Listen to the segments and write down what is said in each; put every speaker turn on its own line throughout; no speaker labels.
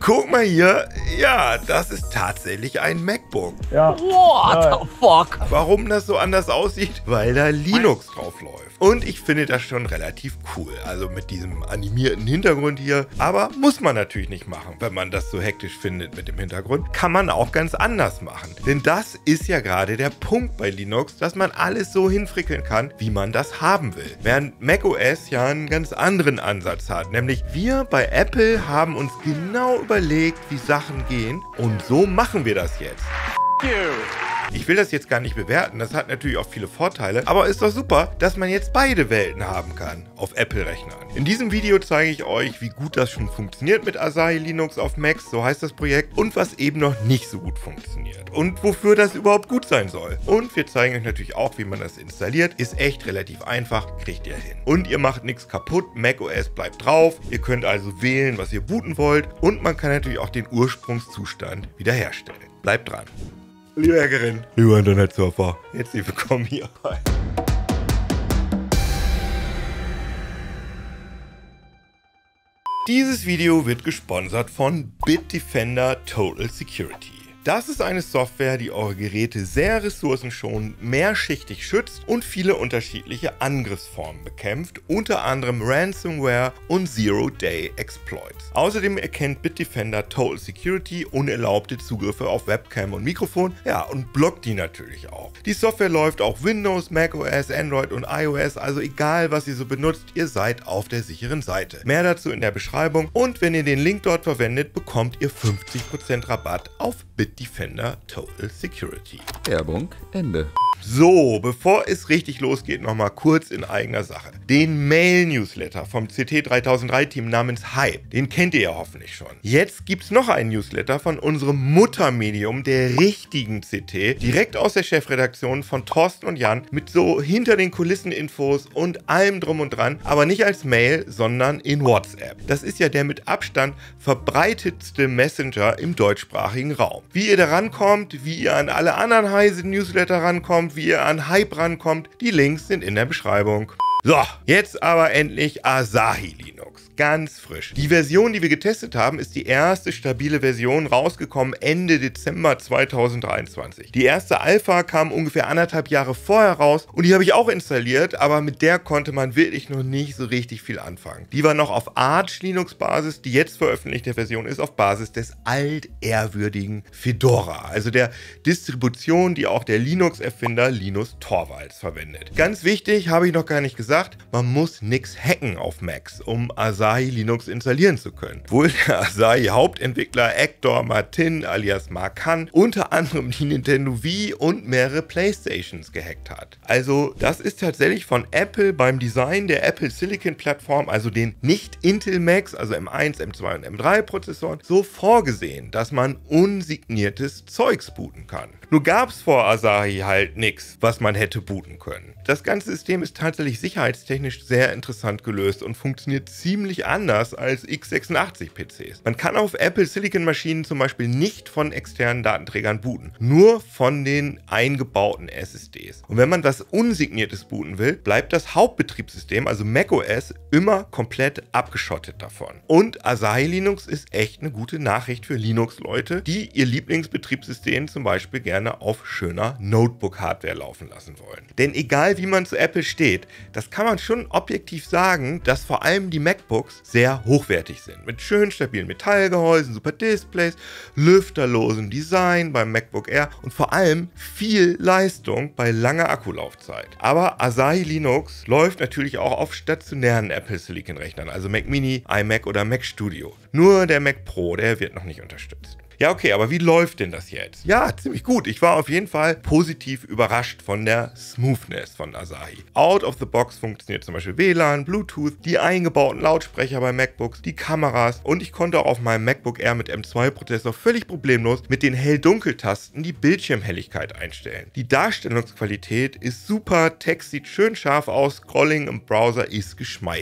Guck mal hier. Ja, das ist tatsächlich ein MacBook.
Ja.
What the fuck?
Warum das so anders aussieht? Weil da Linux drauf läuft. Und ich finde das schon relativ cool. Also mit diesem animierten Hintergrund hier. Aber muss man natürlich nicht machen, wenn man das so hektisch findet mit dem Hintergrund. Kann man auch ganz anders machen. Denn das ist ja gerade der Punkt bei Linux, dass man alles so hinfrickeln kann, wie man das haben will. Während macOS ja einen ganz anderen Ansatz hat. Nämlich wir bei Apple haben uns genau überlegt, wie Sachen gehen. Und so machen wir das jetzt. Ich will das jetzt gar nicht bewerten, das hat natürlich auch viele Vorteile, aber ist doch super, dass man jetzt beide Welten haben kann auf Apple-Rechnern. In diesem Video zeige ich euch, wie gut das schon funktioniert mit Asahi Linux auf Macs, so heißt das Projekt, und was eben noch nicht so gut funktioniert und wofür das überhaupt gut sein soll. Und wir zeigen euch natürlich auch, wie man das installiert, ist echt relativ einfach, kriegt ihr hin. Und ihr macht nichts kaputt, macOS bleibt drauf, ihr könnt also wählen, was ihr booten wollt und man kann natürlich auch den Ursprungszustand wiederherstellen. Bleibt dran. Liebe Hackerin, lieber Internetsurfer, herzlich willkommen hier bei. Dieses Video wird gesponsert von Bitdefender Total Security. Das ist eine Software, die eure Geräte sehr ressourcenschonend, mehrschichtig schützt und viele unterschiedliche Angriffsformen bekämpft, unter anderem Ransomware und Zero-Day-Exploits. Außerdem erkennt Bitdefender Total Security unerlaubte Zugriffe auf Webcam und Mikrofon, ja, und blockt die natürlich auch. Die Software läuft auf Windows, macOS, Android und iOS, also egal was ihr so benutzt, ihr seid auf der sicheren Seite. Mehr dazu in der Beschreibung und wenn ihr den Link dort verwendet, bekommt ihr 50% Rabatt auf Bitdefender Total Security.
Werbung, Ende.
So, bevor es richtig losgeht, nochmal kurz in eigener Sache. Den Mail-Newsletter vom CT3003-Team namens Hype, den kennt ihr ja hoffentlich schon. Jetzt gibt's noch einen Newsletter von unserem Muttermedium, der richtigen CT, direkt aus der Chefredaktion von Thorsten und Jan, mit so hinter den Kulissen Infos und allem drum und dran, aber nicht als Mail, sondern in WhatsApp. Das ist ja der mit Abstand verbreitetste Messenger im deutschsprachigen Raum. Wie ihr da rankommt, wie ihr an alle anderen heißen Newsletter rankommt, wie ihr an Hype rankommt, die Links sind in der Beschreibung. So, jetzt aber endlich Asahi Linux. Ganz frisch. Die Version, die wir getestet haben, ist die erste stabile Version, rausgekommen Ende Dezember 2023. Die erste Alpha kam ungefähr 1,5 Jahre vorher raus und die habe ich auch installiert, aber mit der konnte man wirklich noch nicht so richtig viel anfangen. Die war noch auf Arch Linux Basis, die jetzt veröffentlichte Version ist auf Basis des altehrwürdigen Fedora, also der Distribution, die auch der Linux-Erfinder Linus Torvalds verwendet. Ganz wichtig, habe ich noch gar nicht gesagt, man muss nichts hacken auf Macs, um Asahi Linux installieren zu können. Wohl der Asahi Hauptentwickler Hector Martin alias Markan unter anderem die Nintendo Wii und mehrere Playstations gehackt hat. Also das ist tatsächlich von Apple beim Design der Apple Silicon Plattform, also den nicht Intel Macs, also M1, M2 und M3 Prozessoren, so vorgesehen, dass man unsigniertes Zeugs booten kann. Nur gab es vor Asahi halt nichts, was man hätte booten können. Das ganze System ist tatsächlich sicherheitstechnisch sehr interessant gelöst und funktioniert ziemlich anders als x86-PCs. Man kann auf Apple Silicon Maschinen zum Beispiel nicht von externen Datenträgern booten, nur von den eingebauten SSDs. Und wenn man was Unsigniertes booten will, bleibt das Hauptbetriebssystem, also macOS, immer komplett abgeschottet davon. Und Asahi Linux ist echt eine gute Nachricht für Linux-Leute, die ihr Lieblingsbetriebssystem zum Beispiel gerne auf schöner Notebook-Hardware laufen lassen wollen. Denn egal wie man zu Apple steht, das kann man schon objektiv sagen, dass vor allem die MacBooks sehr hochwertig sind. Mit schön stabilen Metallgehäusen, super Displays, lüfterlosem Design beim MacBook Air und vor allem viel Leistung bei langer Akkulaufzeit. Aber Asahi Linux läuft natürlich auch auf stationären Apple Silicon Rechnern, also Mac Mini, iMac oder Mac Studio. Nur der Mac Pro, der wird noch nicht unterstützt. Ja, okay, aber wie läuft denn das jetzt? Ja, ziemlich gut. Ich war auf jeden Fall positiv überrascht von der Smoothness von Asahi. Out of the box funktioniert zum Beispiel WLAN, Bluetooth, die eingebauten Lautsprecher bei MacBooks, die Kameras und ich konnte auch auf meinem MacBook Air mit M2-Prozessor völlig problemlos mit den Hell-Dunkel-Tasten die Bildschirmhelligkeit einstellen. Die Darstellungsqualität ist super, Text sieht schön scharf aus, Scrolling im Browser ist geschmeidig.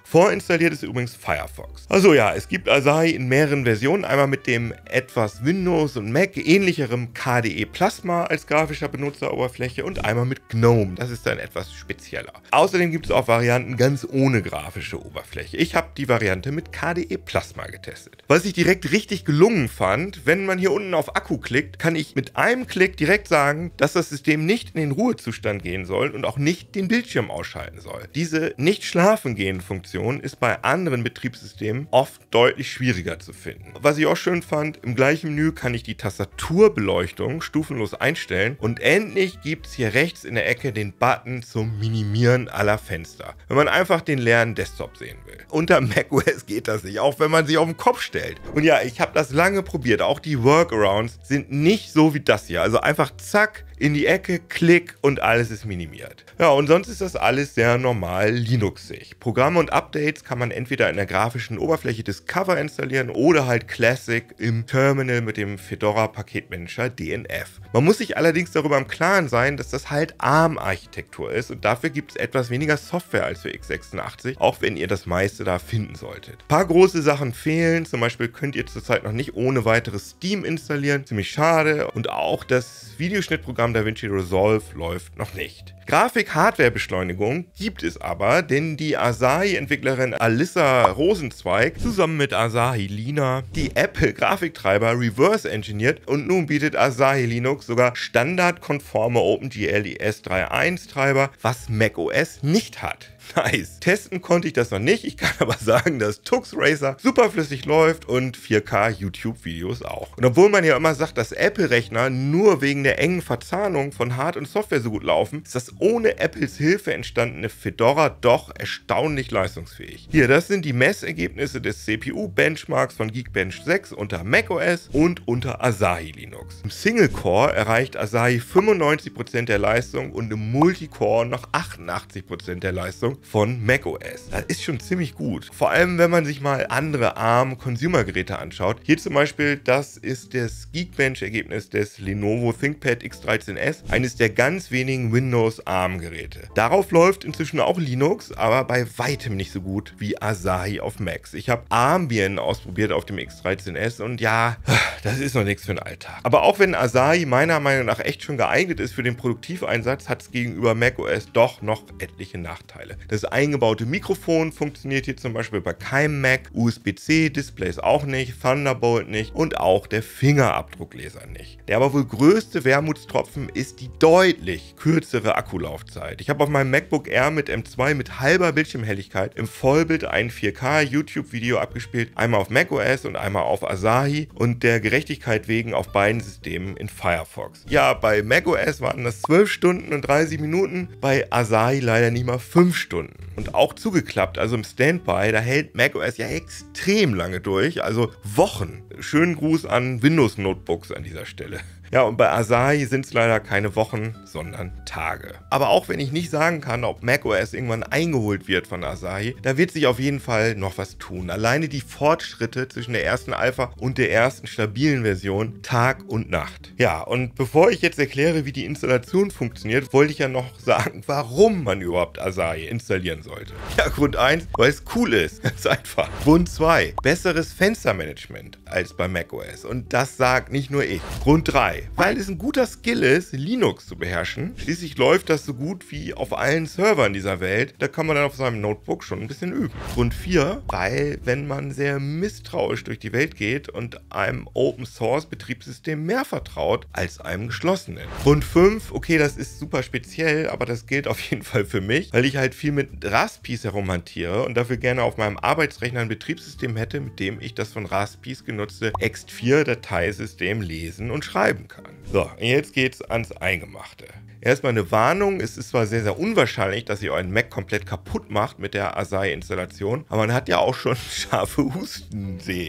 Vorinstalliert ist übrigens Firefox. Also ja, es gibt Asahi in mehreren Versionen, einmal mit dem etwas Windows und Mac ähnlicherem KDE Plasma als grafischer Benutzeroberfläche und einmal mit GNOME, das ist dann etwas spezieller. Außerdem gibt es auch Varianten ganz ohne grafische Oberfläche. Ich habe die Variante mit KDE Plasma getestet. Was ich direkt richtig gelungen fand, wenn man hier unten auf Akku klickt, kann ich mit einem Klick direkt sagen, dass das System nicht in den Ruhezustand gehen soll und auch nicht den Bildschirm ausschalten soll. Diese Nicht-Schlafen-Gehen-Funktion ist bei anderen Betriebssystemen oft deutlich schwieriger zu finden. Was ich auch schön fand, im gleichen Menü kann ich die Tastaturbeleuchtung stufenlos einstellen und endlich gibt es hier rechts in der Ecke den Button zum Minimieren aller Fenster, wenn man einfach den leeren Desktop sehen will. Unter macOS geht das nicht, auch wenn man sich auf den Kopf stellt. Und ja, ich habe das lange probiert, auch die Workarounds sind nicht so wie das hier, also einfach zack, in die Ecke, Klick und alles ist minimiert. Ja, und sonst ist das alles sehr normal Linuxig. Programme und Updates kann man entweder in der grafischen Oberfläche Discover installieren oder halt Classic im Terminal mit dem Fedora Paketmanager DNF. Man muss sich allerdings darüber im Klaren sein, dass das halt ARM-Architektur ist und dafür gibt es etwas weniger Software als für x86, auch wenn ihr das meiste da finden solltet. Ein paar große Sachen fehlen, zum Beispiel könnt ihr zurzeit noch nicht ohne weiteres Steam installieren, ziemlich schade, und auch das Videoschnittprogramm DaVinci Resolve läuft noch nicht. Grafik-Hardware-Beschleunigung gibt es aber, denn die Asahi-Entwicklerin Alyssa Rosenzweig zusammen mit Asahi Lina die Apple-Grafiktreiber reverse engineert und nun bietet Asahi Linux sogar standardkonforme OpenGL ES3.1-Treiber, was macOS nicht hat. Nice. Testen konnte ich das noch nicht, ich kann aber sagen, dass Tux Racer superflüssig läuft und 4K YouTube-Videos auch. Und obwohl man ja immer sagt, dass Apple-Rechner nur wegen der engen Verzahnung von Hard- und Software so gut laufen, ist das ohne Apples Hilfe entstandene Fedora doch erstaunlich leistungsfähig. Hier, das sind die Messergebnisse des CPU-Benchmarks von Geekbench 6 unter macOS und unter Asahi Linux. Im Single-Core erreicht Asahi 95% der Leistung und im Multicore noch 88% der Leistung von macOS. Das ist schon ziemlich gut. Vor allem, wenn man sich mal andere ARM-Consumer-Geräte anschaut. Hier zum Beispiel, das ist das Geekbench-Ergebnis des Lenovo ThinkPad X13S, eines der ganz wenigen Windows-ARM-Geräte. Darauf läuft inzwischen auch Linux, aber bei weitem nicht so gut wie Asahi auf Macs. Ich habe Armbian ausprobiert auf dem X13S und ja, das ist noch nichts für den Alltag. Aber auch wenn Asahi meiner Meinung nach echt schon geeignet ist für den Produktiveinsatz, hat es gegenüber macOS doch noch etliche Nachteile. Das eingebaute Mikrofon funktioniert hier zum Beispiel bei keinem Mac, USB-C-Displays auch nicht, Thunderbolt nicht und auch der Fingerabdruckleser nicht. Der aber wohl größte Wermutstropfen ist die deutlich kürzere Akkulaufzeit. Ich habe auf meinem MacBook Air mit M2 mit halber Bildschirmhelligkeit im Vollbild ein 4K YouTube-Video abgespielt, einmal auf macOS und einmal auf Asahi und der Gerechtigkeit wegen auf beiden Systemen in Firefox. Ja, bei macOS waren das 12 Stunden und 30 Minuten, bei Asahi leider nicht mal 5 Stunden. Und auch zugeklappt, also im Standby, da hält macOS ja extrem lange durch, also Wochen. Schönen Gruß an Windows-Notebooks an dieser Stelle. Ja, und bei Asahi sind es leider keine Wochen, sondern Tage. Aber auch wenn ich nicht sagen kann, ob macOS irgendwann eingeholt wird von Asahi, da wird sich auf jeden Fall noch was tun. Alleine die Fortschritte zwischen der ersten Alpha und der ersten stabilen Version, Tag und Nacht. Ja, und bevor ich jetzt erkläre, wie die Installation funktioniert, wollte ich ja noch sagen, warum man überhaupt Asahi installieren sollte. Ja, Grund 1, weil es cool ist. Ganz einfach. Grund 2, besseres Fenstermanagement als bei macOS. Und das sagt nicht nur ich. Grund 3, weil es ein guter Skill ist, Linux zu beherrschen. Schließlich läuft das so gut wie auf allen Servern dieser Welt. Da kann man dann auf seinem Notebook schon ein bisschen üben. Grund 4, weil wenn man sehr misstrauisch durch die Welt geht und einem Open-Source-Betriebssystem mehr vertraut als einem geschlossenen. Grund 5, okay, das ist super speziell, aber das gilt auf jeden Fall für mich, weil ich halt viel mit Raspis herumhantiere und dafür gerne auf meinem Arbeitsrechner ein Betriebssystem hätte, mit dem ich das von Raspis genutzte ext4-Dateisystem lesen und schreiben kann. So, jetzt geht's ans Eingemachte. Erstmal eine Warnung, es ist zwar sehr, sehr unwahrscheinlich, dass ihr euren Mac komplett kaputt macht mit der Asahi-Installation, aber man hat ja auch schon scharfe Husten sehen.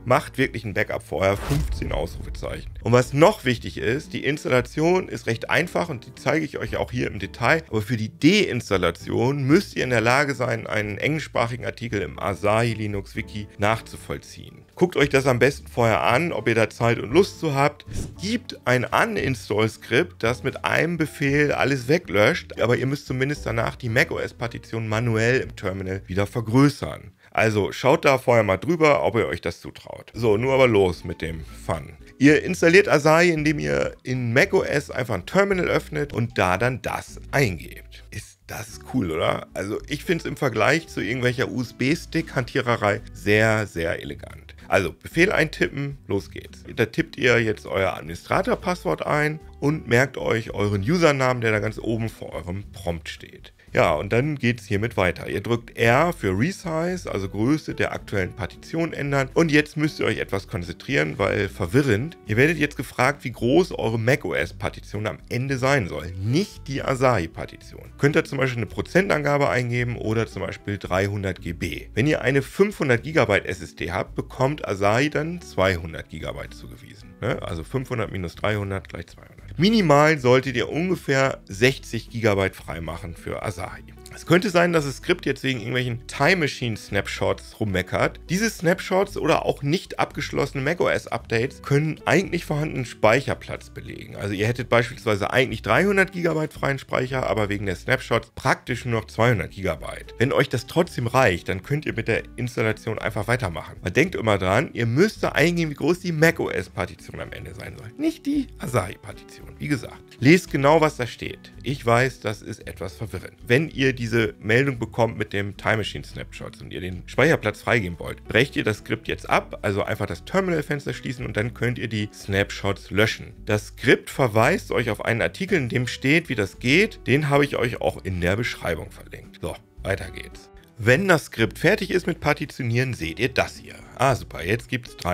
macht wirklich ein Backup vorher, 15 Ausrufezeichen. Und was noch wichtig ist, die Installation ist recht einfach und die zeige ich euch auch hier im Detail, aber für die Deinstallation müsst ihr in der Lage sein, einen englischsprachigen Artikel im Asahi Linux Wiki nachzuvollziehen. Guckt euch das am besten vorher an, ob ihr da Zeit und Lust zu habt. Es gibt ein Uninstall-Skript, das mit einem Befehl alles weglöscht, aber ihr müsst zumindest danach die macOS-Partition manuell im Terminal wieder vergrößern. Also schaut da vorher mal drüber, ob ihr euch das zutraut. So, nur aber los mit dem Fun. Ihr installiert Asahi, indem ihr in macOS einfach ein Terminal öffnet und da dann das eingebt. Ist das cool, oder? Also ich finde es im Vergleich zu irgendwelcher USB-Stick-Hantiererei sehr, sehr elegant. Also Befehl eintippen, los geht's. Da tippt ihr jetzt euer Administrator-Passwort ein und merkt euch euren Usernamen, der da ganz oben vor eurem Prompt steht. Ja, und dann geht es hiermit weiter. Ihr drückt R für Resize, also Größe der aktuellen Partition ändern. Und jetzt müsst ihr euch etwas konzentrieren, weil verwirrend. Ihr werdet jetzt gefragt, wie groß eure macOS-Partition am Ende sein soll. Nicht die Asahi-Partition. Könnt ihr zum Beispiel eine Prozentangabe eingeben oder zum Beispiel 300 GB. Wenn ihr eine 500 GB SSD habt, bekommt Asahi dann 200 GB zugewiesen. Also 500 minus 300 gleich 200. Minimal solltet ihr ungefähr 60 GB freimachen für Asahi. Es könnte sein, dass das Skript jetzt wegen irgendwelchen Time Machine Snapshots rummeckert. Diese Snapshots oder auch nicht abgeschlossene macOS Updates können eigentlich vorhandenen Speicherplatz belegen. Also ihr hättet beispielsweise eigentlich 300 GB freien Speicher, aber wegen der Snapshots praktisch nur noch 200 GB. Wenn euch das trotzdem reicht, dann könnt ihr mit der Installation einfach weitermachen. Man denkt immer dran, ihr müsst da eingeben, wie groß die macOS Partition am Ende sein soll. Nicht die Asahi Partition. Wie gesagt, lest genau, was da steht. Ich weiß, das ist etwas verwirrend. Wenn ihr diese Meldung bekommt mit dem Time Machine Snapshots und ihr den Speicherplatz freigeben wollt, brecht ihr das Skript jetzt ab, also einfach das Terminal-Fenster schließen und dann könnt ihr die Snapshots löschen. Das Skript verweist euch auf einen Artikel, in dem steht, wie das geht. Den habe ich euch auch in der Beschreibung verlinkt. So, weiter geht's. Wenn das Skript fertig ist mit Partitionieren, seht ihr das hier. Ah, super, jetzt gibt es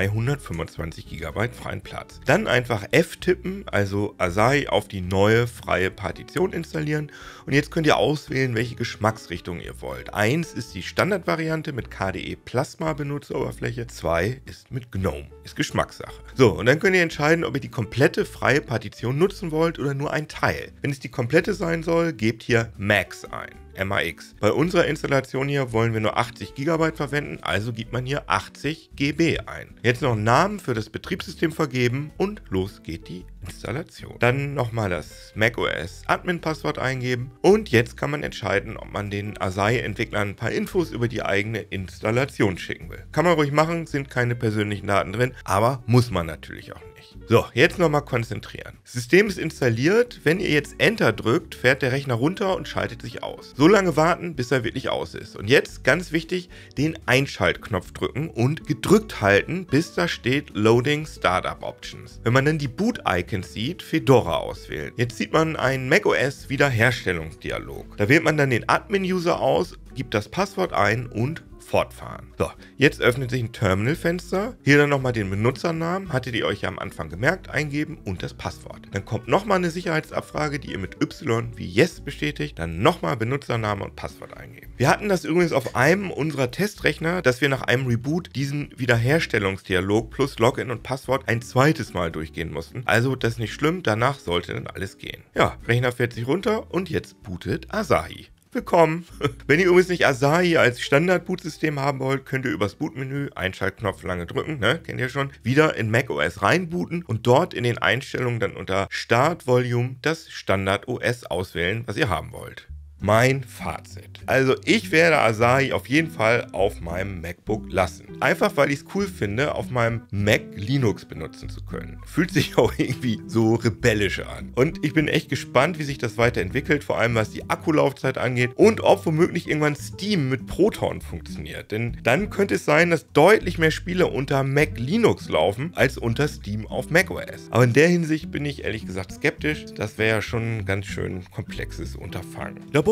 325 GB freien Platz. Dann einfach F tippen, also Asahi auf die neue freie Partition installieren. Und jetzt könnt ihr auswählen, welche Geschmacksrichtung ihr wollt. 1 ist die Standardvariante mit KDE Plasma Benutzeroberfläche, 2 ist mit GNOME. Ist Geschmackssache. So, und dann könnt ihr entscheiden, ob ihr die komplette freie Partition nutzen wollt oder nur ein Teil. Wenn es die komplette sein soll, gebt hier Max ein. MAX. Bei unserer Installation hier wollen wir nur 80 GB verwenden, also gibt man hier 80 GB ein. Jetzt noch einen Namen für das Betriebssystem vergeben und los geht die Installation. Dann nochmal das macOS Admin-Passwort eingeben und jetzt kann man entscheiden, ob man den Asahi-Entwicklern ein paar Infos über die eigene Installation schicken will. Kann man ruhig machen, sind keine persönlichen Daten drin, aber muss man natürlich auch nicht. So, jetzt nochmal konzentrieren. Das System ist installiert. Wenn ihr jetzt Enter drückt, fährt der Rechner runter und schaltet sich aus. So lange warten, bis er wirklich aus ist. Und jetzt, ganz wichtig, den Einschaltknopf drücken und gedrückt halten, bis da steht Loading Startup Options. Wenn man dann die Boot-Icons sieht, Fedora auswählen. Jetzt sieht man einen macOS Wiederherstellungsdialog. Da wählt man dann den Admin-User aus, gibt das Passwort ein und fortfahren. So, jetzt öffnet sich ein Terminal-Fenster. Hier dann nochmal den Benutzernamen, hattet ihr euch ja am Anfang gemerkt, eingeben und das Passwort. Dann kommt nochmal eine Sicherheitsabfrage, die ihr mit Y wie Yes bestätigt. Dann nochmal Benutzername und Passwort eingeben. Wir hatten das übrigens auf einem unserer Testrechner, dass wir nach einem Reboot diesen Wiederherstellungsdialog plus Login und Passwort ein zweites Mal durchgehen mussten. Also das ist nicht schlimm, danach sollte dann alles gehen. Ja, Rechner fährt sich runter und jetzt bootet Asahi. Willkommen! Wenn ihr übrigens nicht Asahi als Standard-Bootsystem haben wollt, könnt ihr übers Bootmenü, Einschaltknopf lange drücken, kennt ihr schon, wieder in macOS reinbooten und dort in den Einstellungen dann unter Start Volume das Standard-OS auswählen, was ihr haben wollt. Mein Fazit. Also ich werde Asahi auf jeden Fall auf meinem MacBook lassen. Einfach weil ich es cool finde, auf meinem Mac Linux benutzen zu können. Fühlt sich auch irgendwie so rebellisch an. Und ich bin echt gespannt, wie sich das weiterentwickelt, vor allem was die Akkulaufzeit angeht und ob womöglich irgendwann Steam mit Proton funktioniert. Denn dann könnte es sein, dass deutlich mehr Spiele unter Mac Linux laufen, als unter Steam auf macOS. Aber in der Hinsicht bin ich ehrlich gesagt skeptisch. Das wäre ja schon ein ganz schön komplexes Unterfangen. Da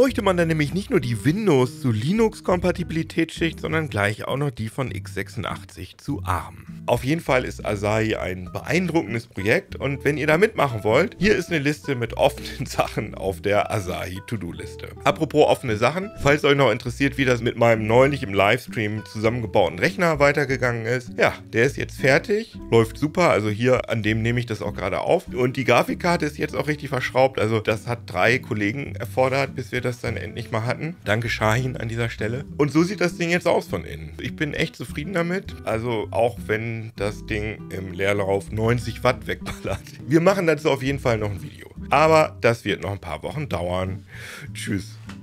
bräuchte man dann nämlich nicht nur die Windows zu Linux-Kompatibilitätsschicht, sondern gleich auch noch die von x86 zu ARM. Auf jeden Fall ist Asahi ein beeindruckendes Projekt und wenn ihr da mitmachen wollt, hier ist eine Liste mit offenen Sachen auf der Asahi To-Do-Liste. Apropos offene Sachen, falls euch noch interessiert, wie das mit meinem neulich im Livestream zusammengebauten Rechner weitergegangen ist, ja, der ist jetzt fertig, läuft super, also hier an dem nehme ich das auch gerade auf und die Grafikkarte ist jetzt auch richtig verschraubt, also das hat 3 Kollegen erfordert, bis wir das dann endlich mal hatten. Danke Shahin an dieser Stelle. Und so sieht das Ding jetzt aus von innen. Ich bin echt zufrieden damit, also auch wenn das Ding im Leerlauf 90 Watt wegballert. Wir machen dazu auf jeden Fall noch ein Video. Aber das wird noch ein paar Wochen dauern. Tschüss.